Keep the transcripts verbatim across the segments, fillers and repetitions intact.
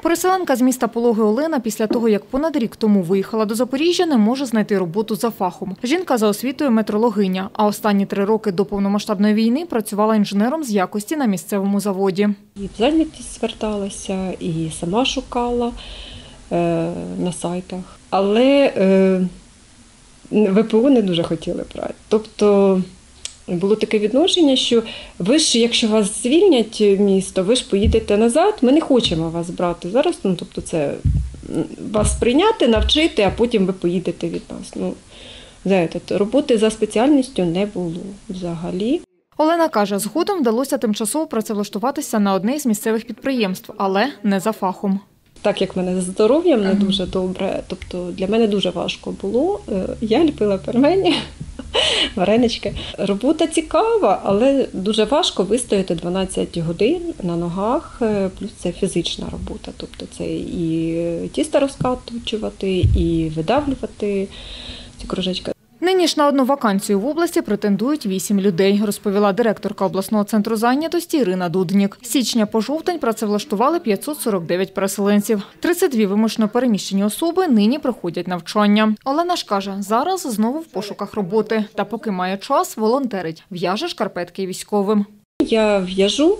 Переселенка з міста Пологи Олена після того, як понад рік тому виїхала до Запоріжжя, не може знайти роботу за фахом. Жінка за освітою метрологиня, а останні три роки до повномасштабної війни працювала інженером з якості на місцевому заводі. І в зайнятість зверталася, і сама шукала е, на сайтах. Але е, ВПО не дуже хотіли брати. Тобто було таке відношення, що ви ж, якщо вас звільнять місто, ви ж поїдете назад, ми не хочемо вас брати зараз. Ну, тобто це вас прийняти, навчити, а потім ви поїдете від нас. Ну, знаєте, роботи за спеціальністю не було взагалі. Олена каже, згодом вдалося тимчасово працевлаштуватися на одне із місцевих підприємств, але не за фахом. Так як в мене з здоров'ям не дуже добре, тобто для мене дуже важко було. Я ліпила пельмені, варенички. Робота цікава, але дуже важко вистояти дванадцять годин на ногах, плюс це фізична робота. Тобто це і тісто розкатувати, і видавлювати ці кружечки. Нині ж на одну вакансію в області претендують вісім людей, розповіла директорка обласного центру зайнятості Ірина Дуднік. З січня по жовтень працевлаштували п'ятсот сорок дев'ять переселенців. тридцять дві вимушено переміщені особи нині проходять навчання. Олена ж каже, зараз знову в пошуках роботи. Та поки має час, волонтерить. В'яже шкарпетки військовим. Я в'яжу,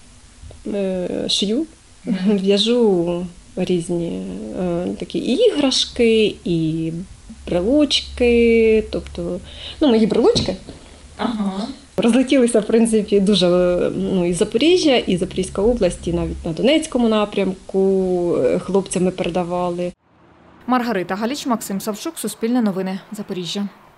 шию, в'яжу різні такі іграшки, і брелочки, тобто, ну, мої брелочки ага. розлетілися, в принципі, дуже, ну, і Запоріжжя, і Запорізька область, і навіть на Донецькому напрямку хлопцями передавали. Маргарита Галіч, Максим Савчук, Суспільне новини, Запоріжжя.